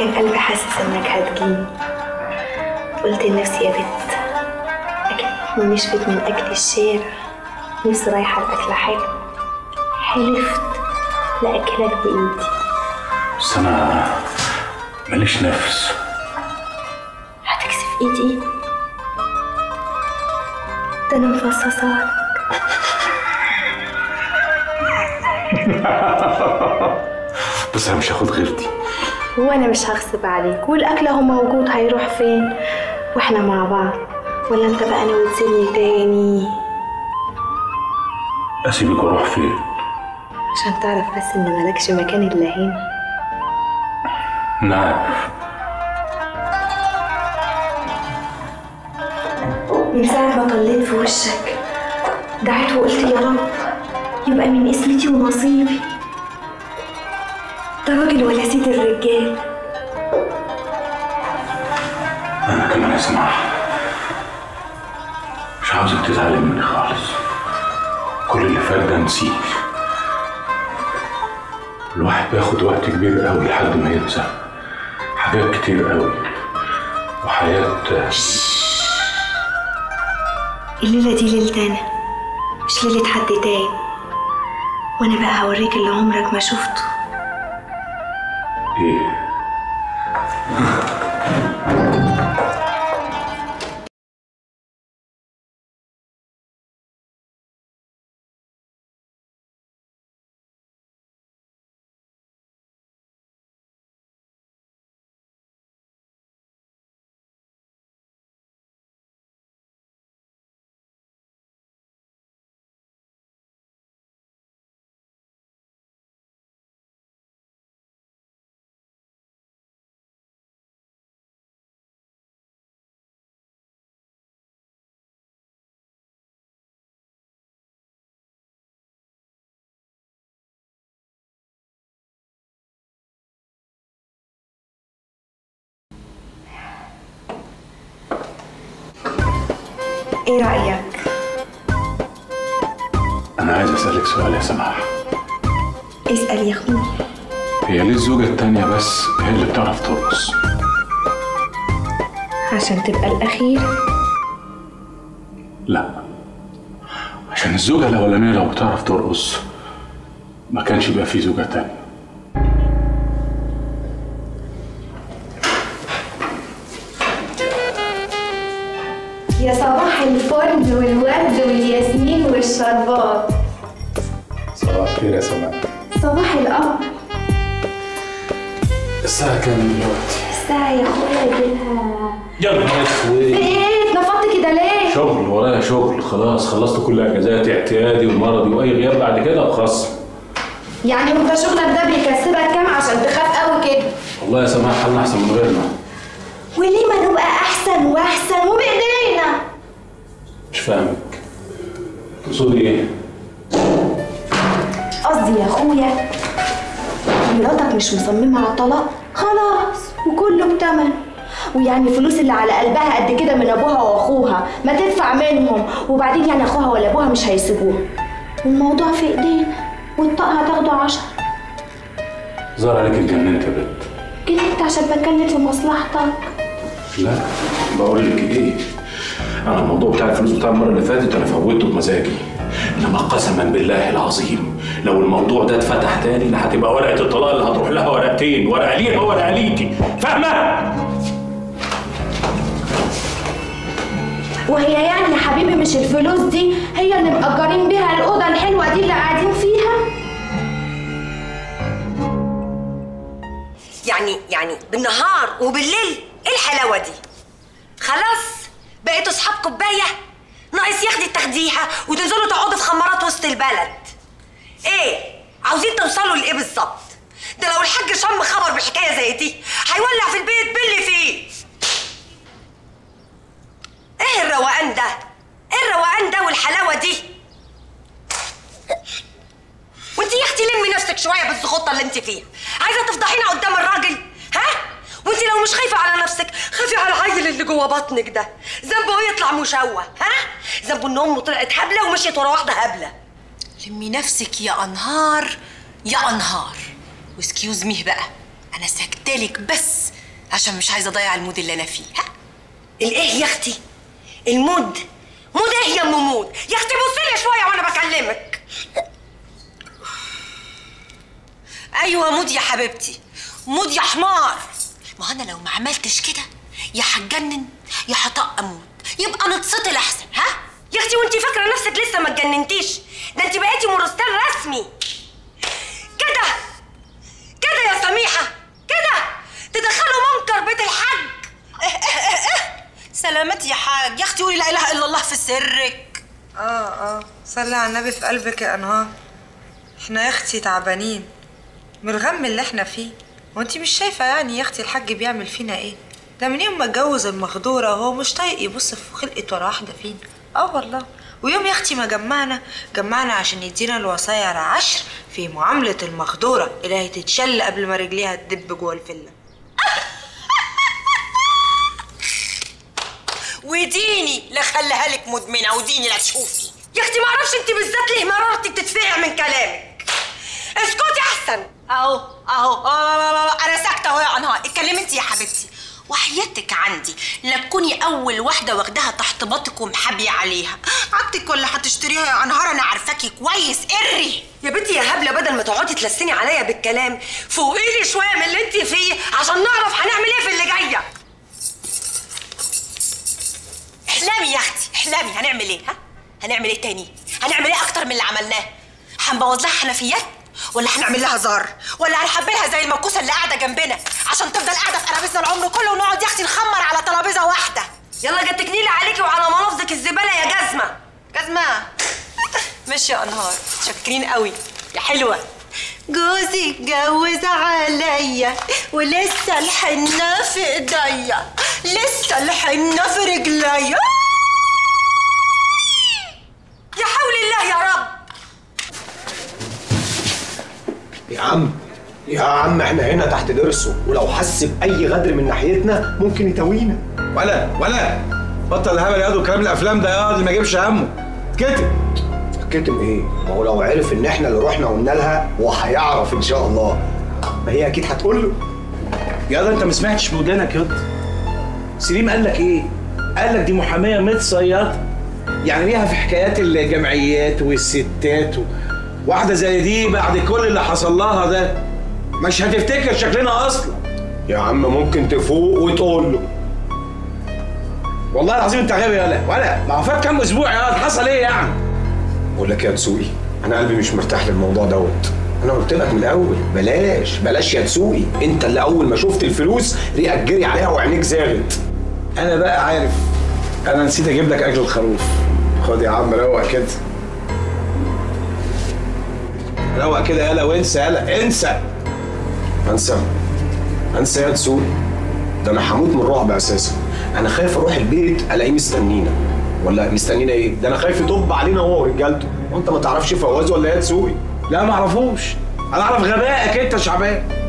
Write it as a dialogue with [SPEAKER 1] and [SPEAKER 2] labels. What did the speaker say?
[SPEAKER 1] كان قلبي حاسس انك هتجيني. قلت لنفسي يا بت اكيد نشفت من اكل الشارع، نفسي رايحه الاكل حلو. حلفت لاكلك بايدي.
[SPEAKER 2] بس انا ماليش نفس.
[SPEAKER 1] هتكسف ايدي؟ ده انا مفصصاك.
[SPEAKER 2] بس انا مش هاخد غيرتي.
[SPEAKER 1] وانا مش هغصب عليك، والاكل اهو موجود، هيروح فين واحنا مع بعض؟ ولا انت بقى ناوي تسيبني تاني؟
[SPEAKER 2] اسيبك واروح فين؟
[SPEAKER 1] عشان تعرف بس ان مالكش مكان الا هنا.
[SPEAKER 2] نعم.
[SPEAKER 1] من ساعة ما طليت في وشك دعيت وقلت يا رب يبقى من اسمتي ونصيبي. ده راجل ولا سيد الرجال.
[SPEAKER 2] انا كمان اسمعها، مش عاوزك تزعلي مني خالص. كل اللي فات ده نسيه. الواحد بياخد وقت كبير قوي لحد ما ينسى حاجات كتير قوي وحياة.
[SPEAKER 1] الليلة دي ليلتنا مش ليلة حد تاني، وانا بقى هوريك اللي عمرك ما شفته.
[SPEAKER 2] ايه؟
[SPEAKER 1] ايه رأيك؟
[SPEAKER 2] انا عايز اسألك سؤال يا سماح.
[SPEAKER 1] اسأل يا اخوي.
[SPEAKER 2] هي ليه الزوجة التانية بس هي اللي بتعرف ترقص؟
[SPEAKER 1] عشان تبقى الأخيرة.
[SPEAKER 2] لا، عشان الزوجة الأولانية لو بتعرف ترقص ما كانش يبقى في زوجة تانية.
[SPEAKER 1] يا صباح الفل والورد والياسمين والشربات.
[SPEAKER 2] صباح الخير يا سماح.
[SPEAKER 1] صباح القمر.
[SPEAKER 2] الساعة كام دلوقتي؟
[SPEAKER 1] الساعة يا اخويا جيلها.
[SPEAKER 2] يا نهار اسود.
[SPEAKER 1] في ايه؟ اتنفضت كده ليه؟
[SPEAKER 2] شغل ورايا شغل، خلاص خلصت كل اجازاتي، اعتيادي ومرضي واي غياب بعد كده بخصم.
[SPEAKER 1] يعني وانت شغلك ده بيكسبك كام عشان تخاف قوي كده؟
[SPEAKER 2] والله يا سماح حالنا احسن من غيرنا.
[SPEAKER 1] وليه ما نبقى احسن واحسن وبايدينا؟
[SPEAKER 2] مش فاهمك. تقصدي ايه؟
[SPEAKER 1] قصدي يا اخويا مراتك مش مصممه على الطلاق خلاص وكله بتمن، ويعني الفلوس اللي على قلبها قد كده من ابوها واخوها ما تدفع منهم، وبعدين يعني اخوها ولا ابوها مش هيسيبوها، والموضوع في ايدينا والطاقه هتاخده 10.
[SPEAKER 2] ظهر عليك اتجننت يا بنت.
[SPEAKER 1] جيت عشان بتكلم في مصلحتك.
[SPEAKER 2] لا بقول لك ايه، انا الموضوع بتاع الفلوس بتاع المره اللي فاتت انا فوتته بمزاجي، انما قسما بالله العظيم لو الموضوع ده اتفتح تاني لا هتبقى ورقه الطلاق اللي هتروح لها ورقتين، ورقه ليها وورقه ليكي، فاهمه؟
[SPEAKER 1] وهي يعني يا حبيبي مش الفلوس دي هي اللي مأجرين بيها الأوضة الحلوة دي اللي قاعدين فيها؟
[SPEAKER 3] يعني بالنهار وبالليل ايه الحلاوة دي؟ خلاص بقيتوا صحاب كوباية؟ ناقص ياخدي تاخديها وتنزلوا تقعدوا في خمارات وسط البلد. ايه؟ عاوزين توصلوا لايه بالظبط؟ ده لو الحاج شم خبر بحكاية زي دي هيولع في البيت باللي فيه. ايه الروقان ده؟ ايه الروقان ده والحلاوة دي؟ وانت يا اختي لمي نفسك شويه بالزخطه اللي انت فيها، عايزه تفضحينا قدام الراجل؟ ها؟ وانت لو مش خايفه على نفسك خافي على العيل اللي جوه بطنك ده، ذنبه ايه يطلع مشوه؟ ها؟ ذنبه ان امه طلعت هبله ومشيت ورا واحده هبله. لمي نفسك يا انهار يا انهار، واسكيوز ميه بقى انا ساكتلك بس عشان مش عايزه اضيع المود اللي انا فيه. ها الايه يا اختي؟ المود؟ مود ايه يا ام مود؟ يا اختي بصي لي شويه وانا بكلمك. ايوه مود يا حبيبتي، مود يا حمار. ما انا لو ما عملتش كده يا هتجنن يا هطق اموت، يبقى نتسطل احسن. ها يا اختي وانتي فاكره نفسك لسه ما اتجننتيش؟ ده انتي بقيتي مرستان رسمي كده كده يا سميحه، كده تدخلوا منكر بيت الحاج. سلامتي يا حاج. يا اختي قولي لا اله الا الله في سرك.
[SPEAKER 4] صلي على النبي في قلبك يا انهار. احنا يا اختي تعبانين من الغم اللي احنا فيه، وانتي مش شايفه يعني يا اختي الحاج بيعمل فينا ايه؟ ده من يوم ما اتجوز المخدوره هو مش طايق يبص في خلقه ولا واحده فينا. والله. ويوم يا اختي ما جمعنا عشان يدينا الوصايا العشر في معامله المخدوره اللي هتتشل قبل ما رجليها تدب جوه الفيلا.
[SPEAKER 3] وديني لا خليها لك مدمنه، وديني لا تشوفي. يا اختي ما اعرفش انت بالذات ليه مرارتك تتفقع من كلامك. اسكتي احسن. اهو انا ساكته اهو يا انهار. اتكلمي انت يا حبيبتي. وحياتك عندي لا تكوني اول واحده واخداها تحت باطك ومحابيه عليها. عدتك ولا هتشتريها يا انهار؟ انا عارفاكي كويس. قري يا بنتي يا هبله، بدل ما تقعدي تلسني عليا بالكلام فوقي لي شويه من اللي انت فيه عشان نعرف هنعمل ايه في اللي جايه. احلامي يا اختي احلامي. هنعمل ايه؟ هنعمل ايه تاني؟ هنعمل ايه اكتر من اللي عملناه؟ هنبوظ لها حنفيات ولا هنعمل لها زار ولا هنحبلها زي الموكوسه اللي قاعده جنبنا عشان تفضل قاعده في قرابيزنا العمر كله ونقعد يا اختي نخمر على ترابيزه واحده؟ يلا جتك نيله عليكي وعلى منافذك الزباله يا جزمه. ماشي يا انهار. شاكرين قوي يا حلوه. جوزي اتجوز عليا ولسه الحنه في ايديا، لسه الحنه في رجليا. يا حول الله يا رب.
[SPEAKER 5] يا عم احنا هنا تحت درسه، ولو حس بأي غدر من ناحيتنا ممكن يتوينا.
[SPEAKER 6] ولا بطل الهبل يا وكلام الافلام ده يا اللي ما يجيبش همه.
[SPEAKER 5] كتم ايه؟ ما هو لو عرف ان احنا اللي رحنا قلنا لها هو هيعرف ان شاء الله. ما هي اكيد هتقول له.
[SPEAKER 6] يا انت ما سمعتش بودانك يا سليم قال لك ايه؟ قال لك دي محاميه متصيطه، يعني ليها في حكايات الجمعيات والستات واحده زي دي بعد كل اللي حصل لها ده مش هتفتكر شكلنا اصلا.
[SPEAKER 5] يا عم ممكن تفوق وتقول له.
[SPEAKER 6] والله العظيم انت غبي ولا ما هو فات كام اسبوع يا حصل ايه يعني؟
[SPEAKER 5] بقول لك يا دسوقي انا قلبي مش مرتاح للموضوع دوت. انا قلت لك من الاول بلاش يا دسوقي. انت اللي اول ما شفت الفلوس ريقك جري عليها وعينيك زاغت.
[SPEAKER 6] انا بقى عارف. انا نسيت اجيب لك اكل الخروف.
[SPEAKER 5] خد يا عم روق كده.
[SPEAKER 6] روق كده يالا وانسى يالا انسى.
[SPEAKER 5] انسى يا دسوقي. ده انا هموت من الرعب اساسا. انا خايف اروح البيت الاقيه مستنينا. ولا مستنينا ايه؟ ده انا خايف يطب علينا هو ورجالته. وانت ما تعرفش فواز ولا ايه يا دسوقي؟
[SPEAKER 6] لا ما اعرفوش. انا اعرف غبائك انت يا شعبان.